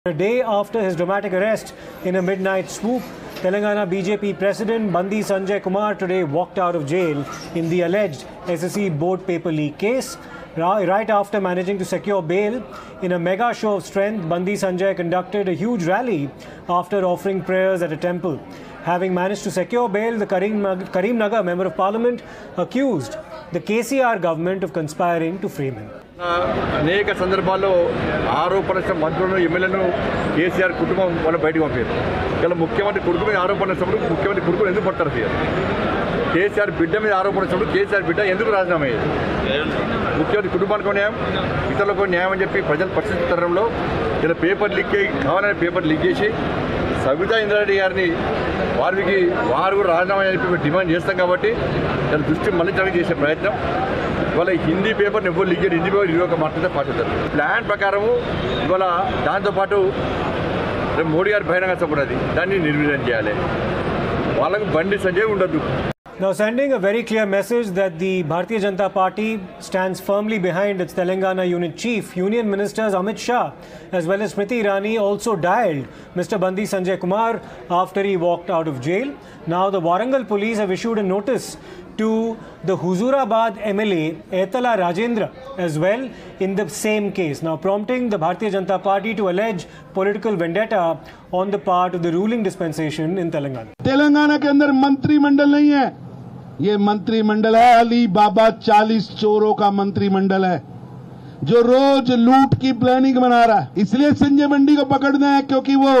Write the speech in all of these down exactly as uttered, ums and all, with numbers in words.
A day after his dramatic arrest in a midnight swoop, Telangana B J P President Bandi Sanjay Kumar today walked out of jail in the alleged S S C board paper leak case. Right after managing to secure bail, in a mega show of strength, Bandi Sanjay conducted a huge rally after offering prayers at a temple. Having managed to secure bail, the Karim, Karimnagar Member of Parliament accused the K C R government of conspiring to frame him. అనేక సందర్భాల్లో ఆరోపణ మంత్రులను ఎమ్మెల్యేలను కేసీఆర్ కుటుంబం వాళ్ళు బయటకు పంపారు. ఇలా ముఖ్యమంత్రి కొడుకు మీద ఆరోపణ వచ్చినప్పుడు ముఖ్యమంత్రి కొడుకులు ఎందుకు పడతారు? కేసీఆర్ బిడ్డ మీద ఆరోపణ వచ్చినప్పుడు కేసీఆర్ బిడ్డ ఎందుకు రాజీనామా అయ్యేది? ముఖ్యమంత్రి కుటుంబానికి న్యాయం, ఇతరులకు న్యాయం అని చెప్పి ప్రజలు పరిశీలించడంలో ఇలా పేపర్ లీక్ కావాలని పేపర్ లీక్ చేసి సవితా ఇంద్రారెడ్డి గారిని వారికి వారు కూడా రాజీనామా చెప్పి డిమాండ్ చేస్తాం కాబట్టి దాని దృష్టి మళ్ళించడానికి చేసే ప్రయత్నం. ఇవాళ హిందీ పేపర్ని ఎవరు లీక్ చేయాలి, హిందీ పేపర్ ఇరవై ఒక మాట్లాడితే పాటిస్తారు. ప్లాన్ ప్రకారము ఇవాళ దాంతోపాటు మోడీ గారి బహిరంగ సభ ఉన్నది, దాన్ని నిర్వీర్యం చేయాలి. వాళ్ళకు బండి సంజయ్ ఉండద్దు. Now sending a very clear message that the Bharatiya Janata Party stands firmly behind its Telangana unit chief. Union Ministers Amit Shah as well as Smriti Irani also dialed Mister Bandi Sanjay Kumar after he walked out of jail. Now the Warangal police have issued a notice to the Huzurabad M L A Etala Rajendra as well in the same case, now prompting the Bharatiya Janata Party to allege political vendetta on the part of the ruling dispensation in Telangana. Telangana के अंदर मंत्रिमंडल नहीं है, ये मंत्रिमंडल है अली बाबा चालीस चोरों का मंत्रिमंडल है जो रोज लूट की प्लानिंग बना रहा है. इसलिए संजय बंडी को पकड़ना है क्योंकि वो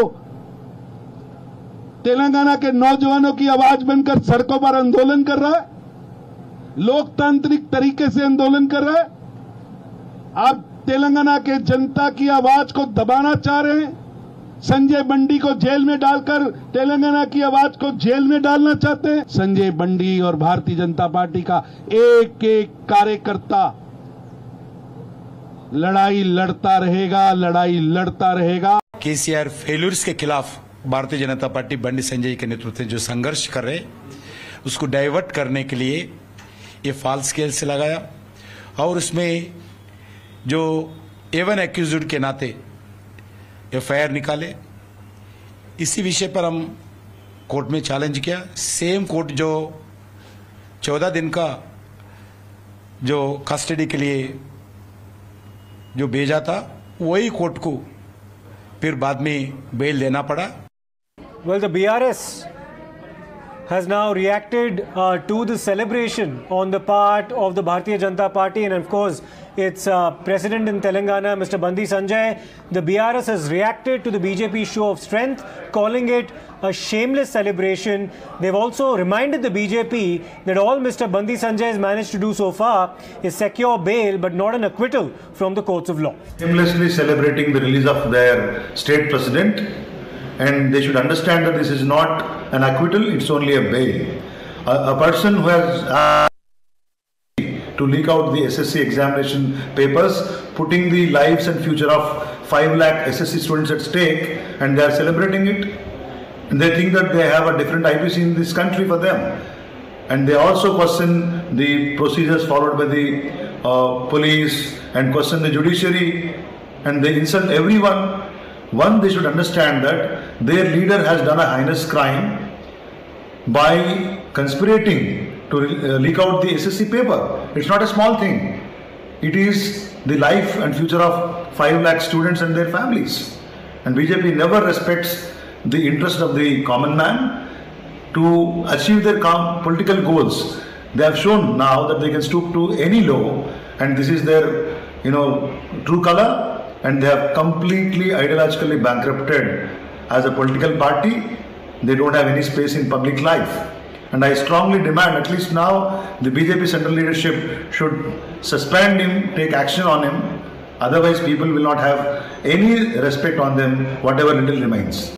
तेलंगाना के नौजवानों की आवाज बनकर सड़कों पर आंदोलन कर रहा है, लोकतांत्रिक तरीके से आंदोलन कर रहा है. आप तेलंगाना के जनता की आवाज को दबाना चाह रहे हैं, संजय बंडी को जेल में डालकर तेलंगाना की आवाज को जेल में डालना चाहते हैं. संजय बंडी और भारतीय जनता पार्टी का एक एक कार्यकर्ता लड़ाई लड़ता रहेगा, लड़ाई लड़ता रहेगा. केसीआर फेल्यूर्स के खिलाफ भारतीय जनता पार्टी बंडी संजय के नेतृत्व में जो संघर्ष कर रहे उसको डाइवर्ट करने के लिए ये फॉल्स केस लगाया और उसमें जो एवन एक्यूज्ड के नाते एफ आई आर निकाले. इसी विषय पर हम कोर्ट में चैलेंज किया. सेम कोर्ट जो चौदह दिन का जो कस्टडी के लिए जो भेजा था वही कोर्ट को फिर बाद में बेल देना पड़ा. Well, the B R S has now reacted uh, to the celebration on the part of the Bharatiya Janata Party and of course its uh, president in Telangana, Mister Bandi Sanjay. The B R S has reacted to the B J P show of strength, calling it a shameless celebration. They've also reminded the B J P that all Mister Bandi Sanjay has managed to do so far is secure bail but not an acquittal from the courts of law. Shamelessly celebrating the release of their state president, and they should understand that this is not an acquittal, it's only a bail. A, a person who has uh, to leak out the S S C examination papers, putting the lives and future of five lakh S S C students at stake, and they are celebrating it. And they think that they have a different I P C in this country for them. And they also question the procedures followed by the uh, police and question the judiciary, and they insult everyone. One, they should understand that their leader has done a heinous crime by conspirating to uh, leak out the S S C paper. It's not a small thing. It is the life and future of five lakh students and their families. And B J P never respects the interest of the common man to achieve their political goals. They have shown now that they can stoop to any law, and this is their, you know, true color. And they have completely ideologically bankrupted as a political party. They don't have any space in public life. And I strongly demand, at least now, the B J P central leadership should suspend him, take action on him. Otherwise, people will not have any respect on them, whatever little remains.